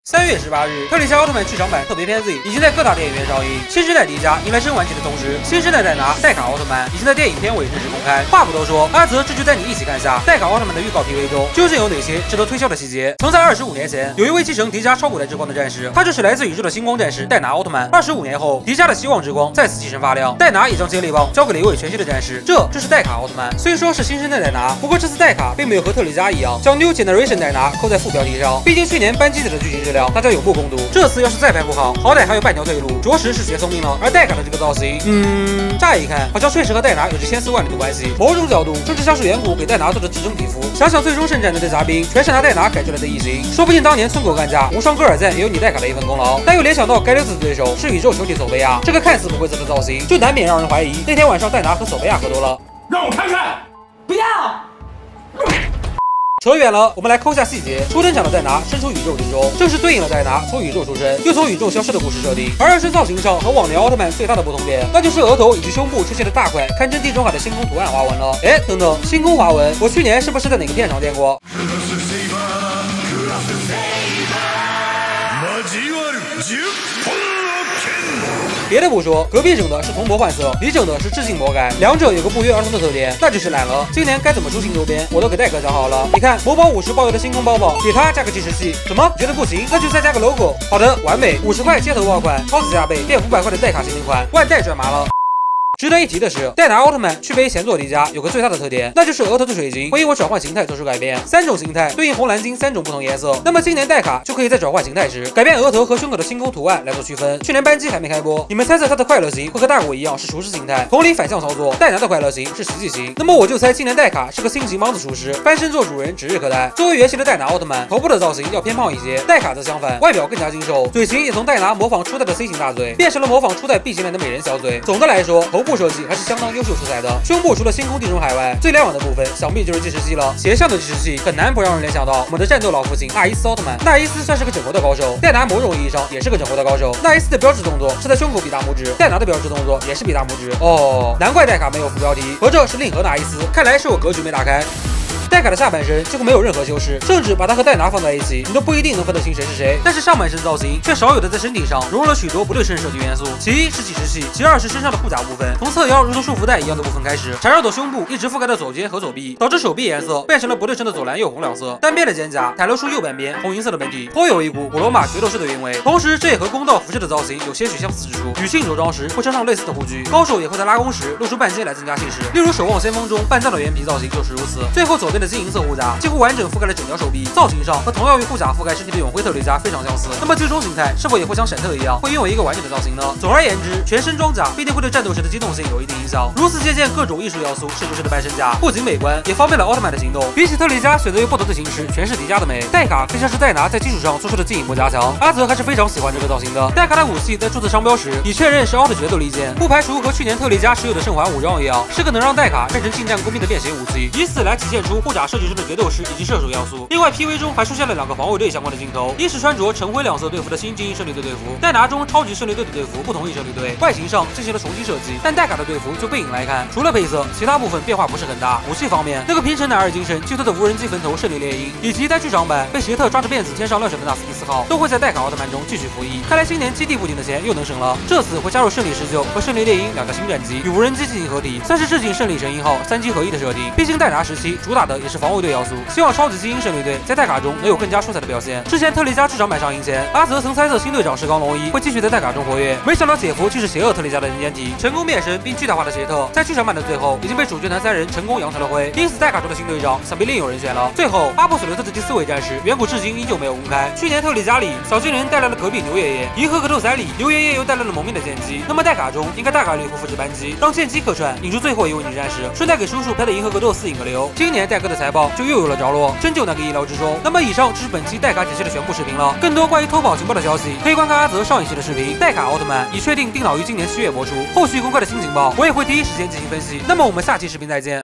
3月18日，特丽迦奥特曼剧场版特别篇 Z 已经在各大电影院上映。新时代迪迦迎来真完结的同时，新时代戴拿、戴卡奥特曼已经在电影片尾正式公开。话不多说，阿泽这就带你一起看下戴卡奥特曼的预告 PV 中究竟有哪些值得推销的细节。曾在25年前，有一位继承迪迦超古代之光的战士，他就是来自宇宙的星光战士戴拿奥特曼。25年后，迪迦的希望之光再次继承发亮，戴拿也将接力棒交给了一位全新的战士，这就是戴卡奥特曼。虽说是新生代戴拿，不过这次戴卡并没有和特丽迦一样将 New Generation 戴拿扣在副标题上，毕竟去年班机子的剧情质量大家有目共睹。这次要是再拍不好，好歹还有半条退路，着实是学聪明了。而戴卡的这个造型，乍一看好像确实和戴拿有着千丝万缕的关系，某种角度甚至像是远古给戴拿做的至臻皮肤。想想最终圣战队的嘉宾全是拿戴拿改出来的异形，说不定当年村口干架无双戈尔赞也有你戴卡的一份功劳。但又联想到该溜子的对手是宇宙球体索菲亚，这个看似不规则的造型，就难免让人怀疑那天晚上戴拿和索菲亚喝多了。 让我看看，不要。 扯远了，我们来抠下细节。初登场的戴拿身处宇宙之中，正是对应了戴拿从宇宙出生又从宇宙消失的故事设定。而身造型上和往年奥特曼最大的不同点，那就是额头以及胸部出现了大块堪称地中海的星空图案花纹了。哎，等等，星空花纹，我去年是不是在哪个片场见过？别的不说，隔壁整的是铜箔换色，里整的是致敬魔改，两者有个不约而同的特点，那就是懒了。今年该怎么出新周边，我都给戴哥想好了。你看，某宝50包邮的星空包包，给它加个计时器，怎么觉得不行？那就再加个 logo。好的，完美，50块街头爆款，超值加倍变500块的戴卡限定款，万代赚麻了。值得一提的是，戴拿奥特曼区别前作迪迦有个最大的特点，那就是额头的水晶会因为转换形态做出改变，3种形态对应红蓝金3种不同颜色。那么今年戴卡就可以在转换形态时改变额头和胸口的星空图案来做区分。去年班机还没开播，你们猜测它的快乐型会和大果一样是厨师形态，同理反向操作，戴拿的快乐型是奇迹型。那么我就猜今年戴卡是个新型帮子厨师，翻身做主人指日可待。作为原型的戴拿奥特曼，头部的造型要偏胖一些，戴卡则相反，外表更加精瘦，嘴型也从戴拿模仿初代的 C 型大嘴变成了模仿初代 B 型脸的美人小嘴。总的来说，头部设计还是相当优秀出彩的。胸部除了星空地中海外，最亮眼的部分想必就是计时器了。斜向的计时器很难不让人联想到我们的战斗老父亲纳伊斯奥特曼。纳伊斯算是个整活的高手，戴拿某种意义上也是个整活的高手。纳伊斯的标志动作是在胸口比大拇指，戴拿的标志动作也是比大拇指。哦，难怪戴卡没有副标题，合着是另合纳伊斯，看来是我格局没打开。戴卡的下半身几乎没有任何修饰，甚至把它和戴拿放在一起，你都不一定能分得清谁是谁。但是上半身造型却少有的在身体上融入了许多不对称设计元素，其一是计时器，其二是身上的护甲部分，从侧腰如同束缚带一样的部分开始，缠绕的胸部一直覆盖到左肩和左臂，导致手臂颜色变成了不对称的左蓝右红两色。单边的肩甲袒露出右半边红银色的本体，颇有一股古罗马决斗士的韵味。同时，这也和公道服饰的造型有些许相似之处。女性着装时会穿上类似的护具，高手也会在拉弓时露出半肩来增加气势，例如《守望先锋》中半藏的原皮造型就是如此。最后左边的金银色护甲几乎完整覆盖了整条手臂，造型上和同样用护甲覆盖身体的永辉特雷迦非常相似。那么最终形态是否也会像闪特一样，会拥有一个完整的造型呢？总而言之，全身装甲必定会对战斗时的机动性有一定影响。如此借鉴各种艺术要素设计师的半身甲，不仅美观，也方便了奥特曼的行动。比起特雷迦选择于不同的形式诠释迪迦的美，戴卡更像是戴拿在基础上做出的进一步加强。阿泽还是非常喜欢这个造型的。戴卡的武器在注册商标时已确认是奥特决斗利剑，不排除和去年特雷迦持有的圣环武装一样，是个能让戴卡变成近战工兵的便携武器，以此来体现出护甲设计中的决斗士以及射手要素。另外 PV 中还出现了2个防卫队相关的镜头，一是穿着橙灰两色队服的新精英胜利队队服，戴拿中超级胜利队的队服不同意胜利队，外形上进行了重新设计，但戴卡的队服就背影来看，除了配色，其他部分变化不是很大。武器方面，那个平成男儿精神寄托的无人机坟头胜利猎鹰，以及在剧场版被邪特抓着辫子天上乱甩的纳斯蒂斯号，都会在戴卡奥特曼中继续服役。看来今年基地布景的钱又能省了，这次会加入胜利19和胜利猎鹰2个新战机，与无人机进行合体，算是致敬胜利神鹰号3机合一的设定。毕竟戴拿时期主打的也是防卫队要素，希望超级精英胜利队在戴卡中能有更加出彩的表现。之前特丽迦剧场版上映前，阿泽曾猜测新队长石冈龙一会继续在戴卡中活跃，没想到姐夫就是邪恶特丽迦的人间体，成功变身并巨大化的邪特，在剧场版的最后已经被主角团3人成功扬成了灰，因此戴卡中的新队长想必另有人选了。最后，阿波索留特的第4位战士远古至今依旧没有公开。去年特丽迦里，小精灵带来了隔壁牛爷爷，银河格斗3里，牛爷爷又带来了蒙面的剑姬。那么戴卡中应该大概率会复制班机，让剑姬客串，引出最后一位女战士，顺带给叔叔拍的银河格斗4引个流。今年戴哥的财报就又有了着落，真就难个意料之中。那么以上就是本期戴卡解析的全部视频了。更多关于偷跑情报的消息，可以观看阿泽上一期的视频。戴卡奥特曼已确定定档于今年7月播出，后续公开的新情报我也会第一时间进行分析。那么我们下期视频再见。